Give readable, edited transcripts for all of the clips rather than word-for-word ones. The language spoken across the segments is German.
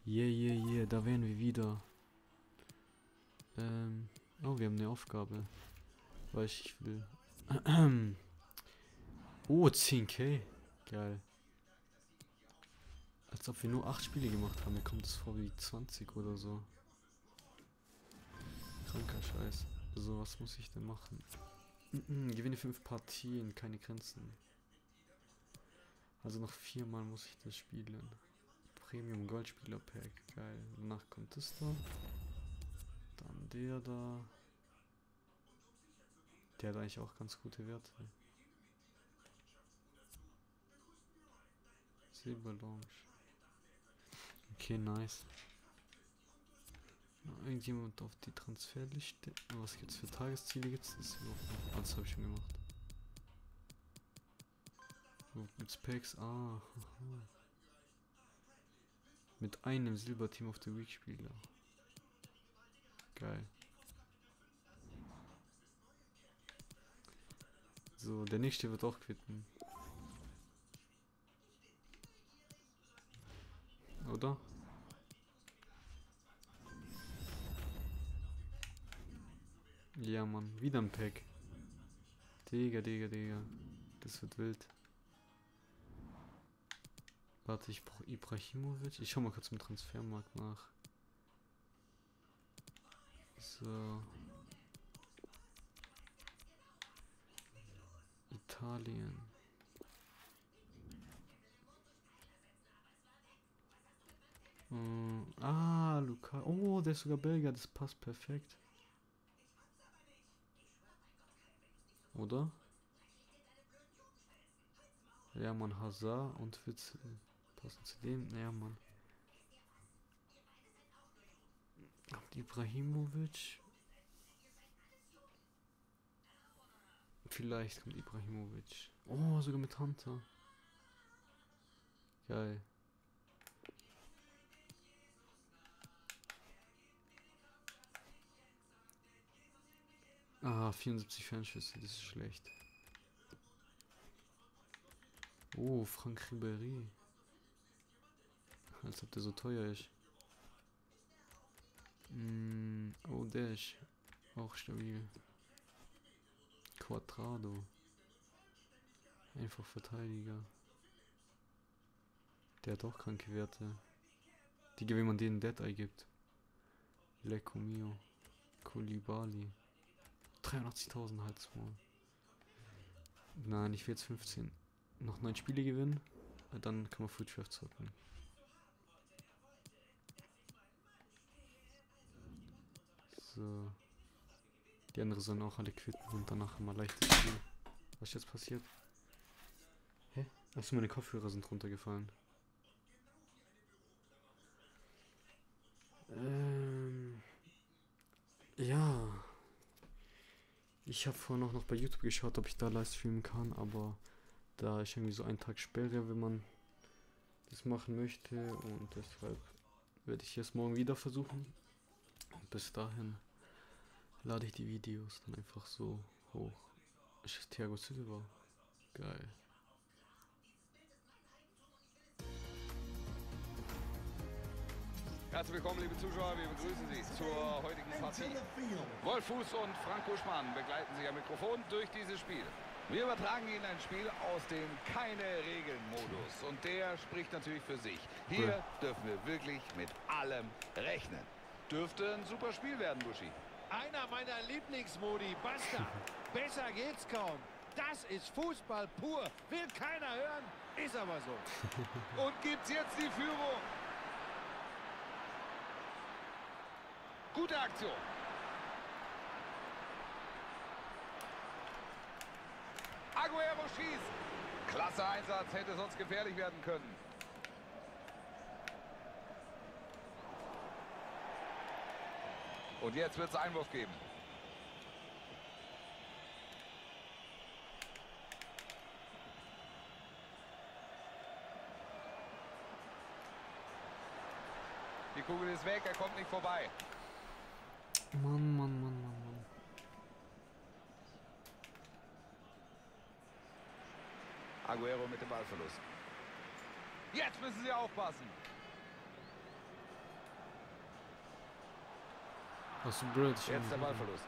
Yeah, da wären wir wieder. Oh, wir haben eine Aufgabe. Weil ich will. Oh, 10k. Geil. Als ob wir nur 8 Spiele gemacht haben. Mir kommt es vor wie 20 oder so. Kranker Scheiß. So, was muss ich denn machen? Gewinne 5 Partien, keine Grenzen. Also noch 4 Mal muss ich das spielen. Premium Goldspieler Pack. Geil. Danach kommt das da. Dann der da. Der hat eigentlich auch ganz gute Werte. Silberlounge. Okay, nice. Irgendjemand auf die Transferliste. Was gibt's für Tagesziele? Gibt's das überhaupt nicht? Ah, das habe ich schon gemacht. Wo gibt's Packs? Ah, haha. Mit einem Silberteam of the Week Spieler. Geil. So, der nächste wird auch quitten. Oder? Ja, Mann. Wieder ein Pack. Digga. Das wird wild. Warte, ich brauche Ibrahimovic. Ich schau mal kurz im Transfermarkt nach. So. Italien. Luca. Oh, der ist sogar Belgier. Das passt perfekt. Oder? Ja, Mann, Hazard und Witz passen zu dem. Ja, Mann. Ibrahimovic. Vielleicht kommt Ibrahimovic. Oh, sogar mit Hunter. Geil. Ah, 74 Fernschüsse, das ist schlecht. Oh, Franck Ribéry. Als ob der so teuer ist. Oh, der ist auch stabil. Quadrado. Einfach Verteidiger. Der hat auch kranke Werte. Die, wenn man denen Dead Eye gibt. Lecco Mio. Koulibaly. 83.000 Halsmal. Nein, ich will jetzt 15. Noch 9 Spiele gewinnen. Dann kann man Food Draft zocken. So. Die anderen sollen auch alle quitten und danach immer leichtes Spiel. Was ist jetzt passiert? Hä? Achso, meine Kopfhörer sind runtergefallen. Ja. Ich habe vorhin auch noch bei YouTube geschaut, ob ich da live streamen kann, aber da ist irgendwie so ein Tag Sperre, wenn man das machen möchte, und deshalb werde ich es morgen wieder versuchen. Und bis dahin lade ich die Videos dann einfach so hoch. Ist Thiago Silva. Geil. Herzlich willkommen, liebe Zuschauer, wir begrüßen Sie zur heutigen Partie. Wolf Fuß und Franco Schmann begleiten Sie am Mikrofon durch dieses Spiel. Wir übertragen Ihnen ein Spiel aus dem Keine-Regeln-Modus und der spricht natürlich für sich. Hier dürfen wir wirklich mit allem rechnen. Dürfte ein super Spiel werden, Buschi. Einer meiner Lieblingsmodi, Basta. Besser geht's kaum. Das ist Fußball pur. Will keiner hören, ist aber so. Und gibt's jetzt die Führung. Gute Aktion. Aguero schießt. Klasse Einsatz, hätte sonst gefährlich werden können. Und jetzt wird es Einwurf geben. Die Kugel ist weg, er kommt nicht vorbei. Mann. Aguero mit dem Ballverlust. Jetzt müssen sie aufpassen. Hast du Brad? Jetzt der Ballverlust.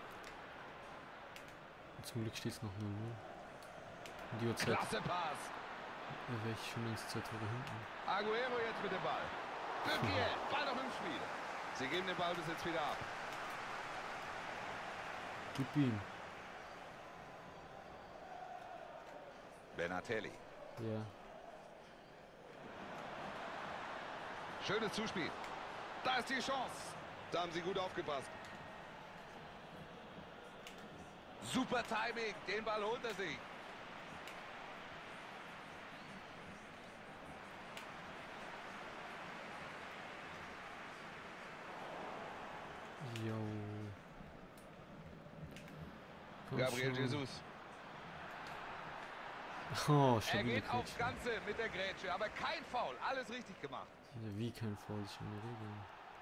Zum Glück steht es noch 0-0. In die Uhrzeit Klasse Pass. wäre ich schon längst 2 Tore hinten. Aguero jetzt mit dem Ball. Bökiel, Ball noch im Spiel. Sie geben den Ballbesitz wieder ab. Gib ihm. Benatelli. Ja. Schönes Zuspiel. Da ist die Chance. Da haben sie gut aufgepasst. Super Timing. Den Ball holt er sich. Jo. Komm Gabriel schon. Jesus. Oh, Er stabile geht aufs Grätsche. Ganze mit der Grätsche, aber kein Foul. Alles richtig gemacht. Ja, wie kein Foul, ist schon eine Regel.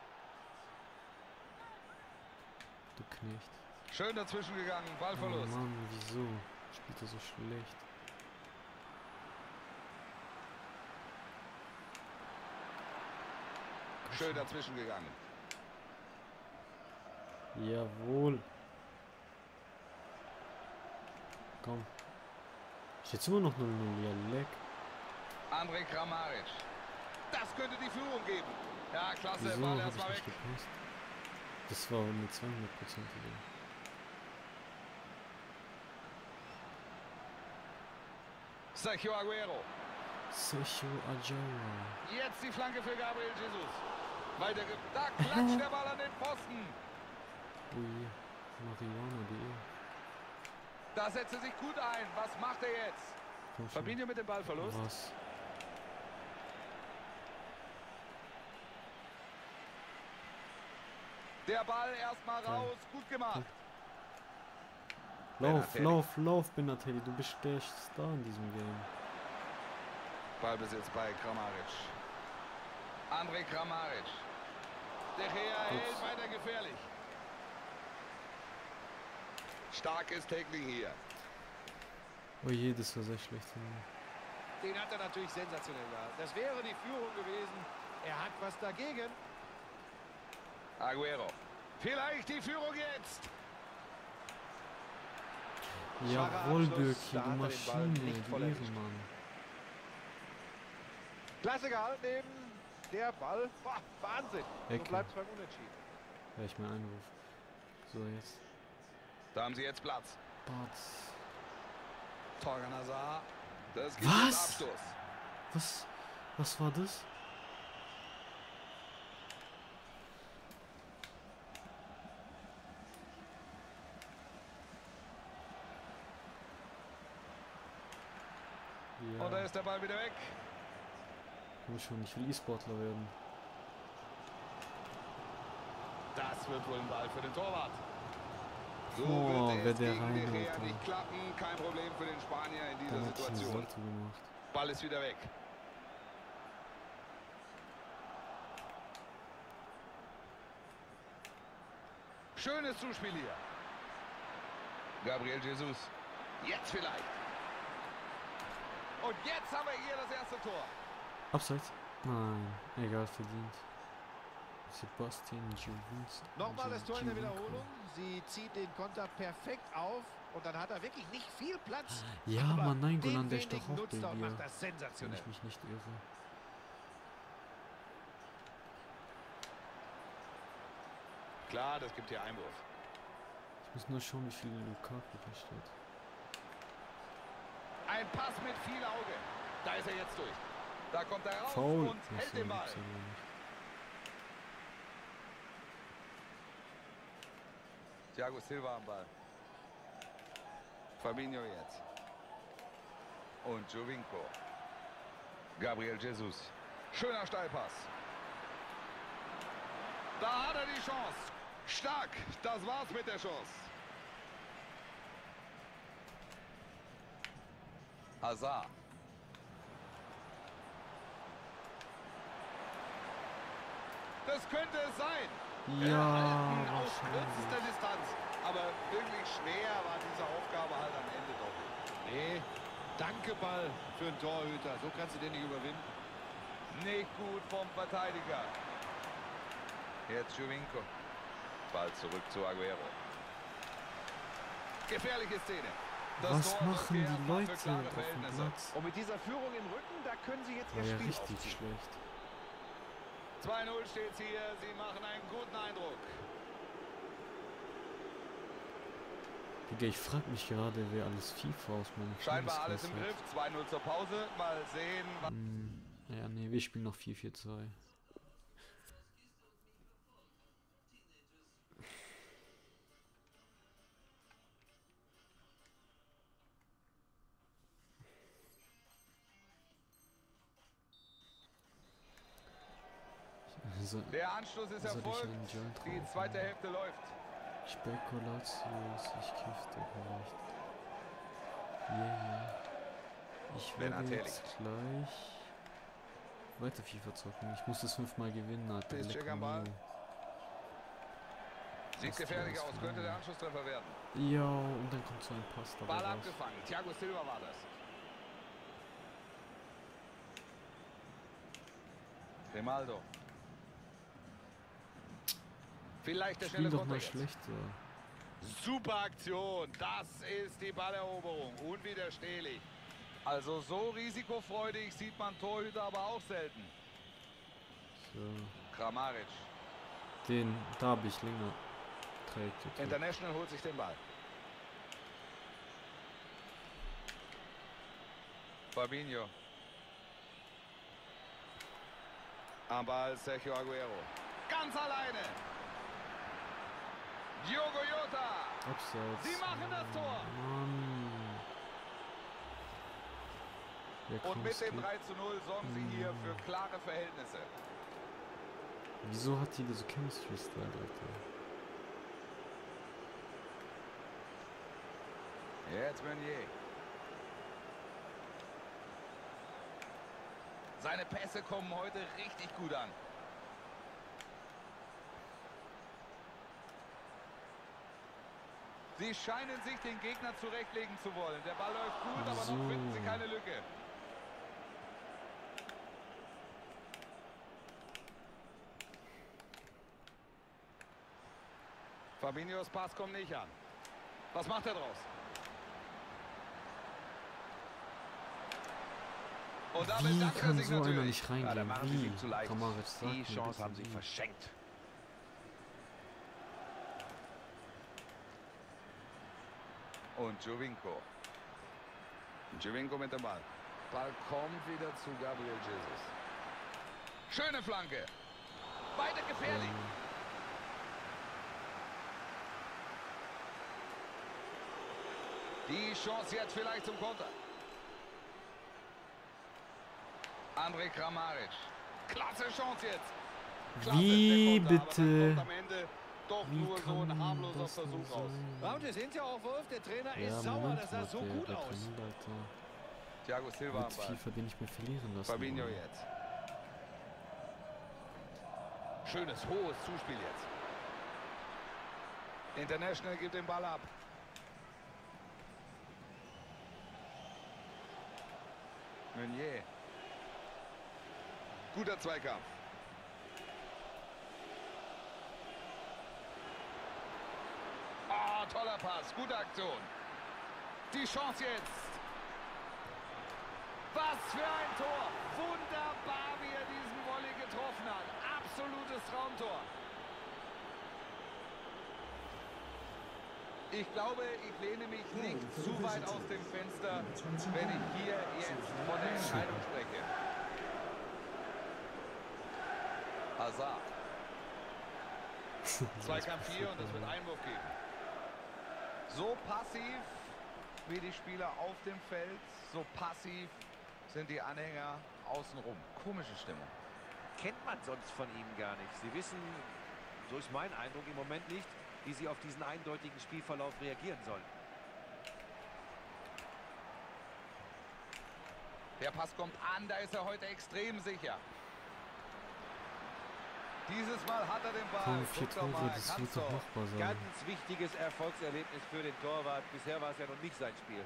Du Knecht. Schön dazwischen gegangen. Oh Ballverlust. Mann, wieso? Spielt er so schlecht? Schön dazwischen gegangen. Jawohl. Komm. Steht immer noch 0-0. Ja, leck. Andrej Kramaric. Das könnte die Führung geben. Ja, klasse. Wieso Ball hab ich erstmal weg. nicht gepasst? Das war eine 200%ige. Sergio Aguero. Sergio Aguero. Jetzt die Flanke für Gabriel Jesus. Da klatscht der Ball an den Pfosten. Ui. Marihuana.de. Da setzt er sich gut ein. Was macht er jetzt? Komm schon. Fabinho mit dem Ballverlust. Was? Der Ball erstmal raus. Gut gemacht. Lauf, Benatelli. lauf, Benatelli. Du bist der Star in diesem Game. Ballbesitz bei Kramaric. Andrej Kramaric. Der Gea hält weiter gefährlich. Starkes Tackling hier. Oh je, das war sehr schlecht von mir. Den hat er natürlich sensationell gehalten. Das wäre die Führung gewesen. Er hat was dagegen. Aguero. Vielleicht die Führung jetzt. Jawohl, Abschluss, Birki, da du hat er den Ball Maschine, nicht du voll erwischt. Ehrenmann. Klasse gehalten eben. Der Ball. Boah, Wahnsinn. So Ecke. bleibt es beim Unentschieden. Ja, ich mein Einwurf. So, jetzt. Da haben sie jetzt Platz. Batz. Torgan Hazard. Das gibt Was? jetzt Abstoß. Was war das? Ja, Und da ist der Ball wieder weg. komm schon, ich will E-Sportler werden. Das wird wohl ein Ball für den Torwart. So Oh, wird wer es der gegen De reinhaut, Gea da. nicht klappen. Kein Problem für den Spanier in dieser Dann hätte ich eine Situation. Salto gemacht. Ball ist wieder weg. Schönes Zuspiel hier. Gabriel Jesus. Jetzt vielleicht. Und jetzt haben wir hier das erste Tor. Abseits? Nein, egal, verdient. Sebastian Giovinco. Nochmal das Tor in der Wiederholung. Sie zieht den Konter perfekt auf. Und dann hat er wirklich nicht viel Platz. Ja, aber Mann, nein, den Golan, der ist doch wenigen auch nutzt er und Belgier. macht das Wenn sensationell. ich mich nicht irre. Klar, das gibt hier Einwurf. Ich muss nur schauen, wie viel Lukaku da steht. Ein Pass mit viel Auge. Da ist er jetzt durch. Da kommt er raus Foul. und hält den Ball. Thiago Silva am Ball. Fabinho jetzt. Und Giovinco. Gabriel Jesus. Schöner Steilpass. Da hat er die Chance. Stark. Das war's mit der Chance. Hazard. Das könnte es sein. Ja, Aus kürzester wahrscheinlich. Distanz. Aber wirklich schwer war diese Aufgabe halt am Ende doch. Nee, danke Ball für einen Torhüter. So kannst du den nicht überwinden. Nicht gut vom Verteidiger. Jetzt Giovinco. Ball zurück zu Aguero. Gefährliche Szene. Was Tor machen sorgt die für Leute klare auf dem Verhältnisse. Platz? Und mit dieser Führung im Rücken, da können sie jetzt War ihr ja Spiel richtig aufziehen. schlecht. 2:0 steht's hier. Sie machen einen guten Eindruck. Digga, ich frag mich gerade, wer alles FIFA aus meinem Scheinbar alles im Freundeskreis Griff. 2:0 zur Pause. Mal sehen. hat. Ja, nee, wir spielen noch 4-4-2. So, Der Anschluss ist soll ich erfolgt. einen Joint Die rauchen? zweite Hälfte läuft. Spekulatius, ich kiffte vielleicht. Yeah. Ich werde Benatelli. jetzt gleich weiter FIFA zocken. Ich muss das 5-mal gewinnen, Alter. Ist Leck Check am Ball. Mio. Sieht gefährlich aus. Könnte der Anschlusstreffer werden. Ja, und dann kommt so ein Pass dabei Ball raus. abgefangen. Thiago Silva war das. Grimaldo. Vielleicht der Spiel schnelle doch Konter mal jetzt. schlechter. Super Aktion. Das ist die Balleroberung. Unwiderstehlich. Also so risikofreudig sieht man Torhüter aber auch selten. So. Kramaric. Da habe ich länger. Trägt. International holt sich den Ball. Fabinho. Am Ball Sergio Aguero. Ganz alleine. Diogo Jota. Abseits. Sie machen das Tor. Mann. Und mit dem 3:0 sorgen sie hier für klare Verhältnisse. Wieso hat die so Chemistry-Style, Alter? Jetzt Meunier. Seine Pässe kommen heute richtig gut an. Sie scheinen sich den Gegner zurechtlegen zu wollen. Der Ball läuft gut, aber So. noch finden sie keine Lücke. Fabinhos Pass kommt nicht an. Was macht er draus? Und damit Wie dankt er kann sich so einer natürlich. nicht reingehen? da machen sie Wie? ihm zu leicht. Kramaric, sag Die mir Chance bitte haben sie wie. verschenkt. Und Jovinko. Jovinko mit dem Ball. Ball kommt wieder zu Gabriel Jesus. Schöne Flanke. Beide gefährlich. Die Chance jetzt vielleicht zum Konter. André Kramaric. Klasse Chance jetzt. Klasse, Wie der Konter, bitte? aber dann kommt am Ende doch Wie nur so kann ein harmloser das nur Versuch raus. sein? Raute sind ja auch Wolf, der Trainer Ja, ist sauer, Moment, das sah so der gut aus. trainiert, Alter. Thiago Silva am Wird Ball. FIFA den nicht mehr verlieren lassen. Fabinho Mann. jetzt. Schönes, hohes Zuspiel jetzt. International gibt den Ball ab. Meunier. Guter Zweikampf. Ah, toller Pass, gute Aktion. Die Chance jetzt. Was für ein Tor. Wunderbar, wie er diesen Volley getroffen hat. Absolutes Traumtor. Ich glaube, ich lehne mich nicht zu weit aus dem Fenster, wenn ich hier jetzt von der Entscheidung spreche. Hazard. Zweikampf hier und es wird Einwurf geben. So passiv wie die Spieler auf dem Feld, so passiv sind die Anhänger außenrum. Komische Stimmung. Kennt man sonst von ihnen gar nicht. Sie wissen, so ist mein Eindruck im Moment nicht, wie sie auf diesen eindeutigen Spielverlauf reagieren sollen. Der Pass kommt an, da ist er heute extrem sicher. Dieses Mal hat er den Ball. Komm, 4 Guck doch Tore, mal, das kannst wird doch doch. machbar sein. Ganz wichtiges Erfolgserlebnis für den Torwart. Bisher war es ja noch nicht sein Spiel.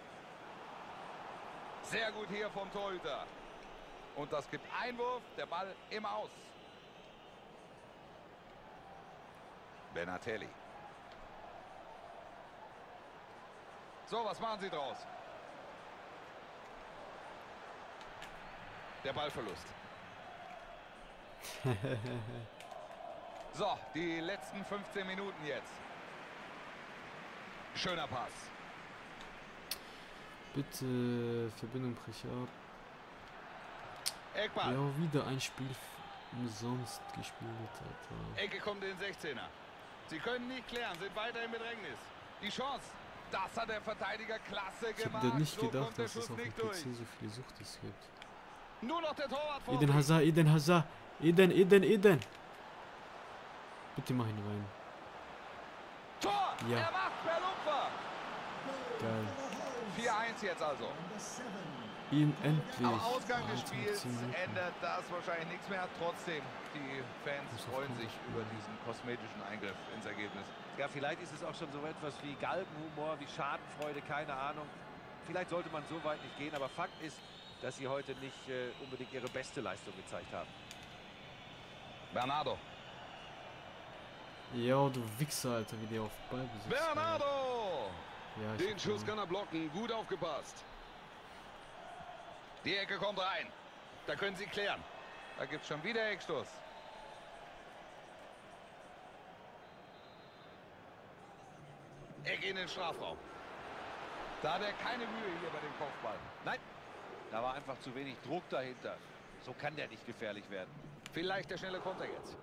Sehr gut hier vom Torhüter. Und das gibt Einwurf, der Ball im Aus. Benatelli. So, was machen Sie draus? Der Ballverlust. So, die letzten 15 Minuten jetzt. Schöner Pass. Bitte, Verbindung brich ab. Eckball. Ja, wieder ein Spiel umsonst gespielt, Alter. Ecke kommt in den 16er. Sie können nicht klären, sind weiter im Bedrängnis. Die Chance. Das hat der Verteidiger klasse Ich gemacht. hätte nicht So gedacht, kommt der dass es Schuss auf dem nicht PC durch. so viele Suchtis gibt. Nur noch der Torwart vor. Eden Hazard, Eden Hazard. Eden. Bitte mach ihn rein. Tor! Ja. Er macht per Lupfer. Geil. 4-1 jetzt also. Ihn endlich. Am Ausgang des Alter, Spiels 10 Minuten. ändert das wahrscheinlich nichts mehr. Trotzdem, die Fans Muss auf freuen Konter sich spielen. über diesen kosmetischen Eingriff ins Ergebnis. Ja, vielleicht ist es auch schon so etwas wie Galgenhumor, wie Schadenfreude, keine Ahnung. Vielleicht sollte man so weit nicht gehen, aber Fakt ist, dass sie heute nicht unbedingt ihre beste Leistung gezeigt haben. Bernardo. Ja, du Wichser, Alter, wie der auf Ball besitzt. Bernardo! Ja, ich Den hab Schuss gewonnen. kann er blocken. Gut aufgepasst. Die Ecke kommt rein. Da können sie klären. Da gibt es schon wieder Eckstoß. Ecke in den Strafraum. Da hat er keine Mühe hier bei dem Kopfball. Nein, da war einfach zu wenig Druck dahinter. So kann der nicht gefährlich werden. Vielleicht der schnelle Konter jetzt.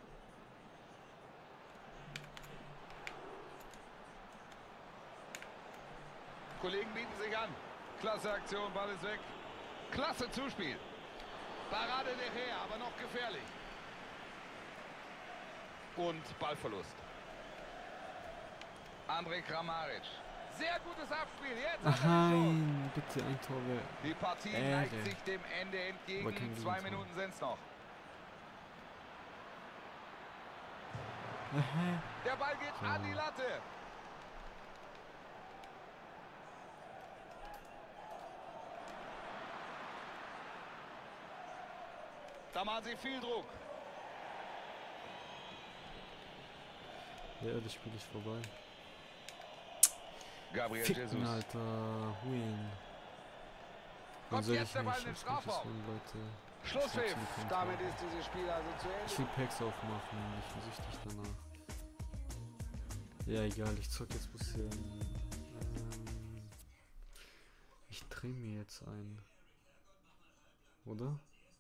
Kollegen bieten sich an. Klasse Aktion, Ball ist weg. Klasse Zuspiel. Parade der Her, aber noch gefährlich. Und Ballverlust. Andrej Kramaric. Sehr gutes Abspiel. Jetzt hat er die Chance. Nein, bitte ein Tor wäre. Die Partie neigt sich dem Ende entgegen. Aber kein 2 Gegentor. Minuten sind es noch. Aha. Der Ball geht an die Latte. Da machen sie viel Druck. Ja, das Spiel ist vorbei. Gabriel Ficken, Jesus. Alter. Win. Kommt soll jetzt der Ball in den als Gutes Strafraum. win, Leute? Schlusspfiff. Schwarzen Konter. Damit ist dieses Spiel also zu Ich Ende. will Packs aufmachen, ich bin süchtig danach. Ja, egal, ich zock jetzt ein bisschen. Ich dreh mir jetzt ein. Oder?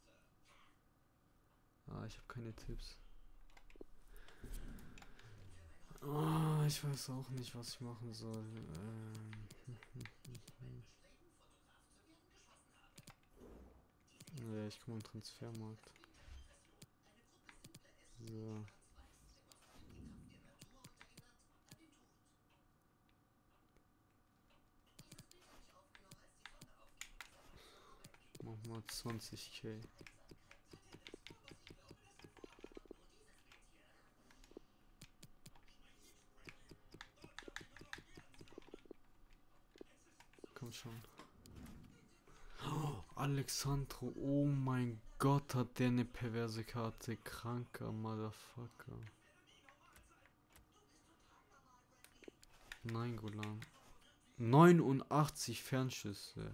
Ah, ich habe keine Tipps. Oh, ich weiß auch nicht, was ich machen soll. Ja, ich komme im Transfermarkt. So. Mach mal 20k. Komm schon. Oh, Alexandro, oh mein Gott, hat der eine perverse Karte. Kranker Motherfucker. Nein, Golan. 89 Fernschüsse.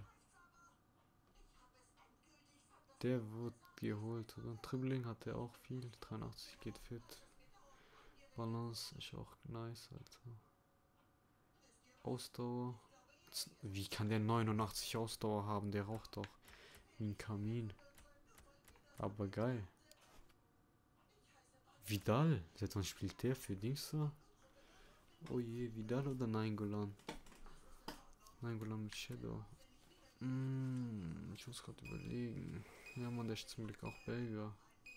Der wird geholt, oder? Dribbling hat er auch viel. 83 geht fit. Balance ist auch nice, Alter. Ausdauer. Wie kann der 89 Ausdauer haben? Der raucht doch wie ein Kamin. Aber geil. Vidal. Seit wann spielt der für Dings da? Oh je, Vidal oder Nainggolan? Nainggolan mit Shadow. Ich muss gerade überlegen. Ja, man, der ist zum Glück auch Belgier.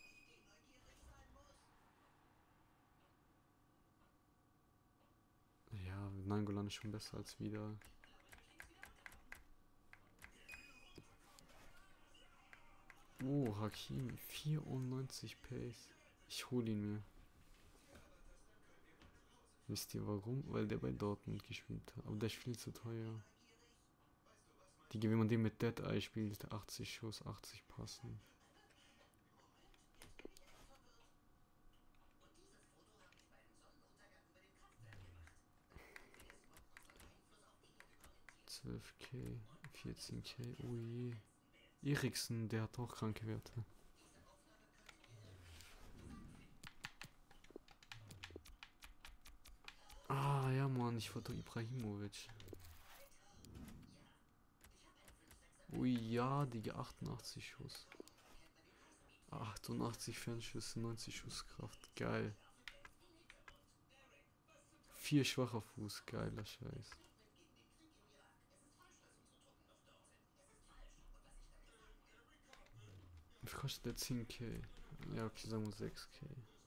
Ja, Nainggolan ist schon besser als Vidal. Oh, Hakimi, 94 Pace. Ich hole ihn mir. Wisst ihr warum? Weil der bei Dortmund gespielt hat. Aber der ist viel zu teuer. Wenn man den mit Dead Eye spielt, 80 Schuss, 80 passen. 12k, 14k, oh je. Eriksen, der hat auch kranke Werte. Ah, ja, Mann, ich wollte Ibrahimovic. Ui, ja, die 88 Schuss. 88 Fernschüsse, 90 Schusskraft. Geil. 4 schwacher Fuß. Geiler Scheiß. Wie viel kostet der 10k? Ja, okay, sagen wir 6k.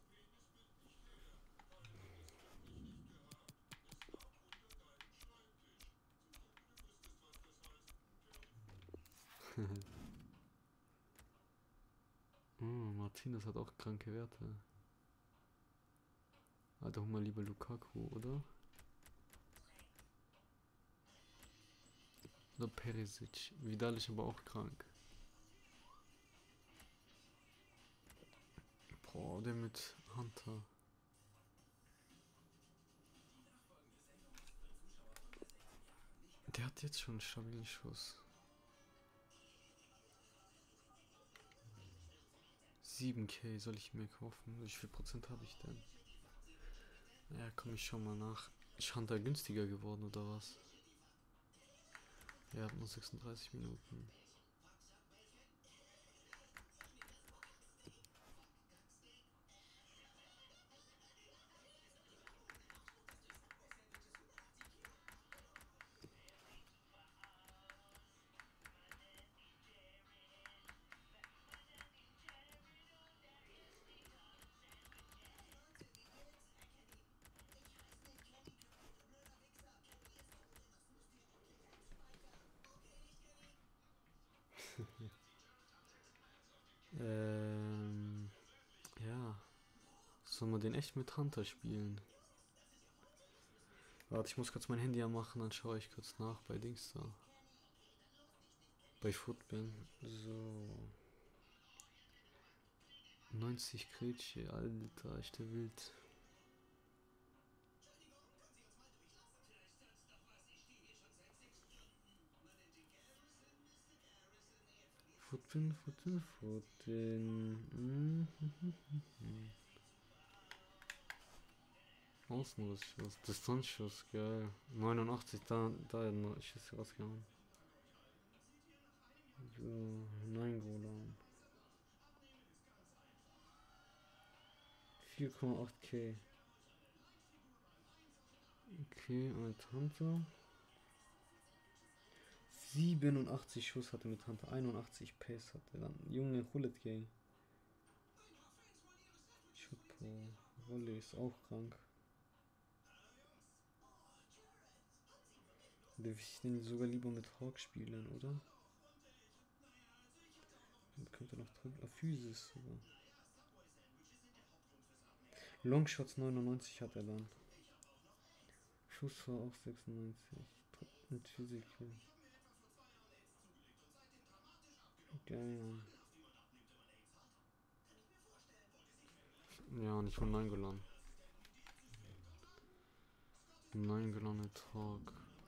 Martinez hat auch kranke Werte. Alter, hol mal lieber Lukaku, oder? Oder Perisic. Vidal ist aber auch krank. Boah, der mit Hunter. Der hat jetzt schon einen stabilen Schuss. 7k soll ich mir kaufen? Wie viel Prozent habe ich denn? Ja, komm, ich schau mal nach. Ist Hunter günstiger geworden oder was? Er hat nur 36 Minuten. Ja. Sollen wir den echt mit Hunter spielen? Warte, ich muss kurz mein Handy anmachen, dann schaue ich kurz nach bei Dings da. Bei Football. So. 90 Kretsche, Alter, echt der wild. Football. Außenrissschuss, Distanzschuss, geil. 89, da ist es rausgehauen. So, nein, Golan. 4,8k. Okay, und Hunter. 87 Schuss hatte mit Hunter, 81 Pace hatte dann. Junge, Hullet Gang. Schutpo, Wolle ist auch krank. Darf ich den sogar lieber mit Hawk spielen, oder? Dann könnte noch drin. Physis sogar. Longshots 99 hat er dann. Schuss war auch 96. Mit Physical. Geil. Ja, nicht von Nainggolan. Nainggolan mit Hawk.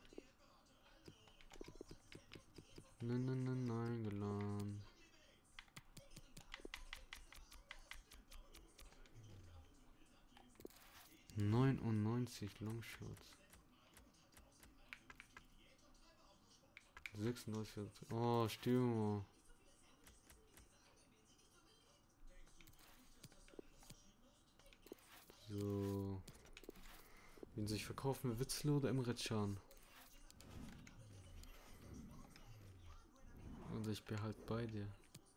Nainggolan. 99 Longshots. 36. Oh, Stürmer. So. Wen sich verkaufen, Witzle oder Emre Can? Also ich behalte beide.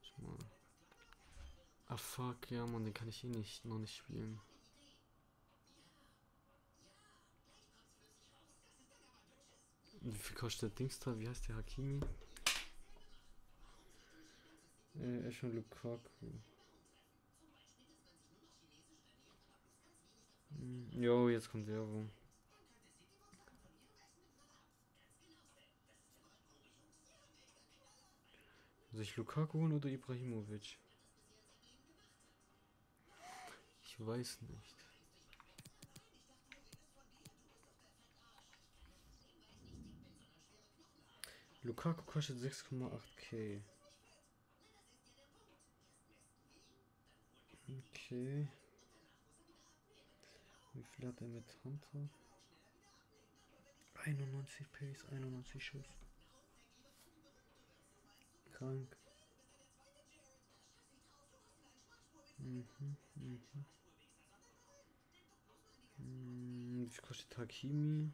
Ah fuck, ja man, den kann ich noch nicht spielen. Wie viel kostet Dings da? Wie heißt der Hakimi? Er schon Lukaku. Jo, jetzt kommt Werbung. Soll ich Lukaku holen oder Ibrahimovic? Ich weiß nicht. Lukaku kostet 6,8k. Okay. Wie viel hat er mit Hunter? 91 Pace, 91 Schuss. Krank. Wie viel kostet Hakimi?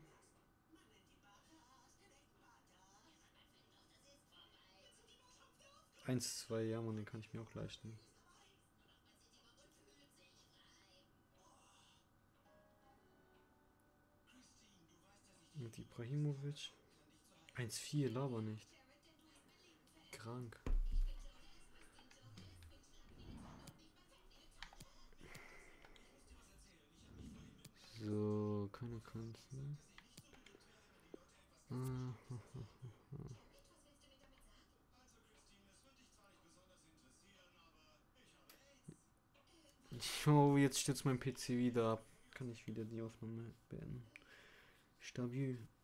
1,2, ja man, den kann ich mir auch leisten. Und Ibrahimovic. 1,4, laber nicht. Krank. So, keine Grenzen. Oh, jetzt stürzt mein PC wieder ab. Kann ich wieder die Aufnahme beenden. Stabil.